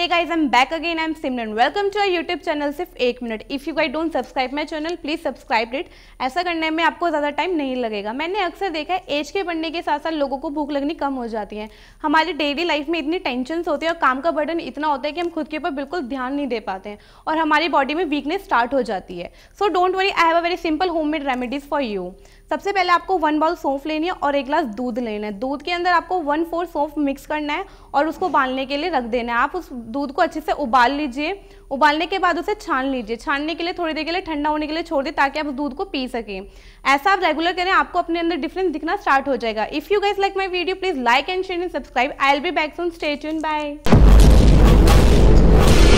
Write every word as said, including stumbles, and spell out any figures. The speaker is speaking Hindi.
Hey guys, I'm back again. I'm Simran. Welcome to our YouTube channel सिर्फ एक मिनट. If you guys don't subscribe my channel, please subscribe it. ऐसा करने में आपको ज़्यादा टाइम नहीं लगेगा. मैंने अक्सर देखा है एज के बढ़ने के साथ साथ लोगों को भूख लगनी कम हो जाती है. हमारी डेली लाइफ में इतनी टेंशन होती है और काम का बर्डन इतना होता है कि हम खुद के ऊपर बिल्कुल ध्यान नहीं दे पाते हैं और हमारी बॉडी में वीकनेस स्टार्ट हो जाती है. So don't worry, I have a very simple homemade remedies for you. सबसे पहले आपको वन बाउल सौंफ लेनी है और एक गिलास दूध लेना है. दूध के अंदर आपको वन फोर सौंफ मिक्स करना है और उसको उबालने के लिए रख देना है. आप उस दूध को अच्छे से उबाल लीजिए. उबालने के बाद उसे छान लीजिए. छानने के लिए थोड़ी देर के लिए ठंडा होने के लिए छोड़ दें ताकि आप उस दूध को पी सकें. ऐसा आप रेगुलर करें, आपको अपने अंदर डिफरेंस दिखना स्टार्ट हो जाएगा. If you guys like my video, please like and share and subscribe. I will be back soon. Stay tuned. Bye.